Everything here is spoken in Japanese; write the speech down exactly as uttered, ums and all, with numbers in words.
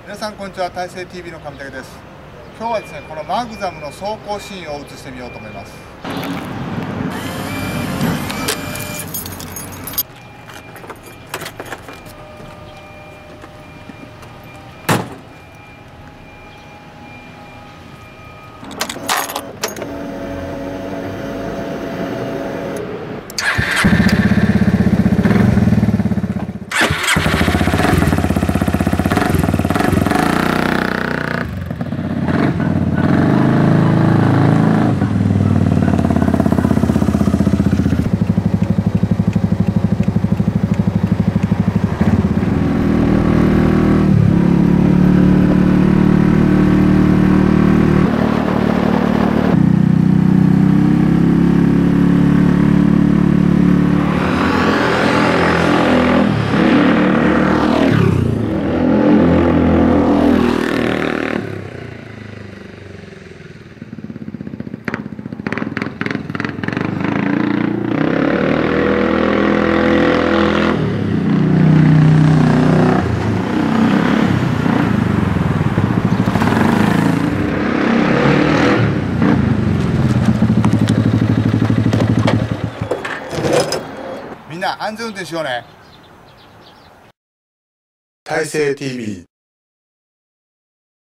皆さんこんにちは、大成 ティーブイ の上武です。今日はですね、このマグザムの走行シーンを映してみようと思います。みんな安全運転しようね。大成 ティーブイ